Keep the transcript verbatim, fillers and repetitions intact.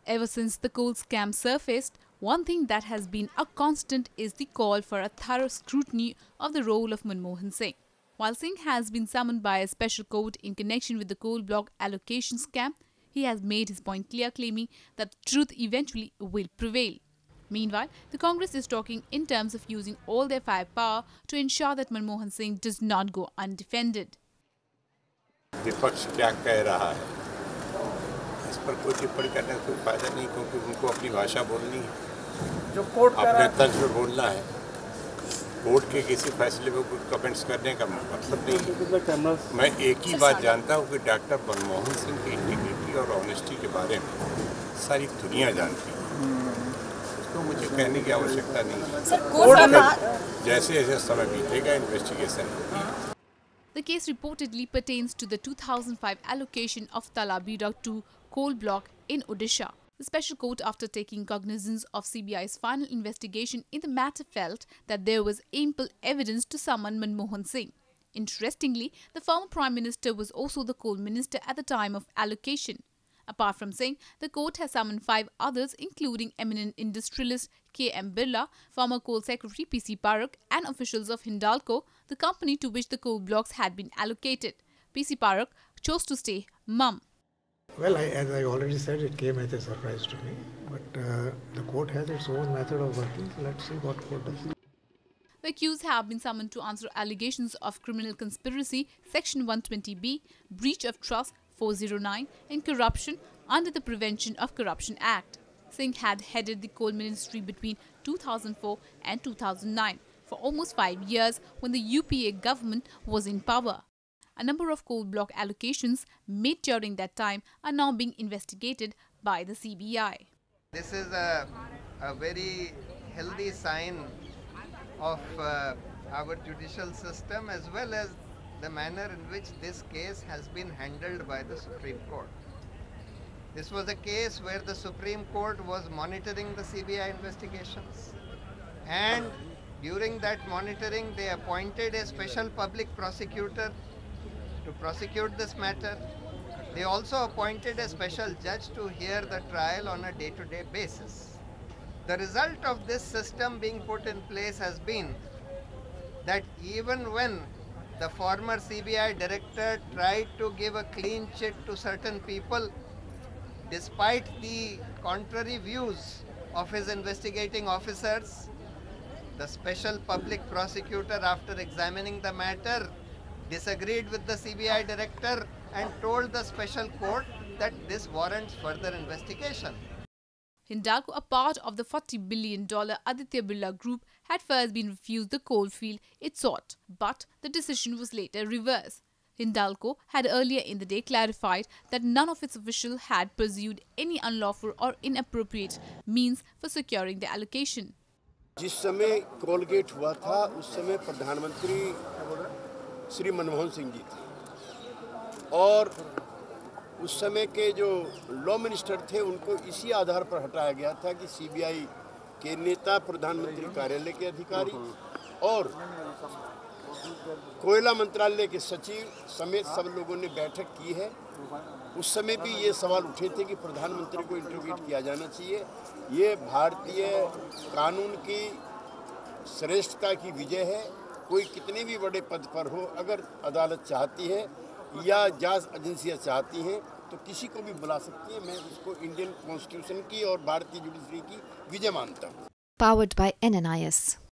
Ever since the coal scam surfaced, one thing that has been a constant is the call for a thorough scrutiny of the role of Manmohan Singh. While Singh has been summoned by a special court in connection with the coal block allocation scam, he has made his point clear, claiming that truth eventually will prevail. Meanwhile, the Congress is talking in terms of using all their firepower to ensure that Manmohan Singh does not go undefended. विपक्ष क्या कह रहा है, इस पर कोई टिप्पणी करने का कोई फायदा नहीं, क्योंकि उनको अपनी भाषा बोलनी है, जो कोर्ट अपने तर्ज में बोलना है। कोर्ट के किसी फैसले में कोई कमेंट्स करने का मतलब नहीं है। मैं एक ही बात जानता हूँ कि डॉक्टर मनमोहन सिंह की इंटीग्रिटी और ऑनेस्टी के बारे में सारी दुनिया जानती है, उसको मुझे कहने की आवश्यकता नहीं है। जैसे जैसे समय बीतेगा इन्वेस्टिगेशन होगी। The case reportedly pertains to the two thousand five allocation of Talabira to coal block in Odisha. The special court, after taking cognizance of C B I's final investigation in the matter, felt that there was ample evidence to summon Manmohan Singh. Interestingly, the former Prime Minister was also the coal minister at the time of allocation. Apart from Singh, the court has summoned five others, including eminent industrialist K M Birla, former coal secretary P C Parakh, and officials of Hindalco, the company to which the coal blocks had been allocated. P C Parakh chose to stay mum. Well, I, as I already said, it came as a surprise to me. But uh, the court has its own method of working. So let's see what court does. The accused have been summoned to answer allegations of criminal conspiracy, Section one twenty B, breach of trust, four oh nine, and corruption under the Prevention of Corruption Act. Singh had headed the coal ministry between two thousand four and two thousand nine for almost five years when the U P A government was in power. A number of coal block allocations made during that time are now being investigated by the C B I. This is a, a very healthy sign of uh, our judicial system, as well as the manner in which this case has been handled by the Supreme Court. This was a case where the Supreme Court was monitoring the C B I investigations, and during that monitoring they appointed a special public prosecutor to prosecute this matter. They also appointed a special judge to hear the trial on a day-to-day basis. The result of this system being put in place has been that even when the former C B I director tried to give a clean chit to certain people, despite the contrary views of his investigating officers, the special public prosecutor, after examining the matter, disagreed with the C B I director and told the special court that this warrants further investigation. Hindalco, a part of the forty billion dollar Aditya Birla Group, had first been refused the coal field it sought, but the decision was later reversed. Hindalco had earlier in the day clarified that none of its officials had pursued any unlawful or inappropriate means for securing the allocation. जिस समय Colgate हुआ था, उस समय प्रधानमंत्री श्री मनमोहन सिंह जी थे, और उस समय के जो लॉ मिनिस्टर थे उनको इसी आधार पर हटाया गया था कि सीबीआई के नेता, प्रधानमंत्री कार्यालय के अधिकारी और कोयला मंत्रालय के सचिव समेत सब लोगों ने बैठक की है। उस समय भी ये सवाल उठे थे कि प्रधानमंत्री को इंट्रोगेट किया जाना चाहिए। ये भारतीय कानून की श्रेष्ठता की विजय है। कोई कितने भी बड़े पद पर हो, अगर अदालत चाहती है या जांच एजेंसियां चाहती हैं तो किसी को भी बुला सकती है। मैं इसको इंडियन कॉन्स्टिट्यूशन की और भारतीय जुडिशरी की विजय मानता हूँ। Powered by N N I S.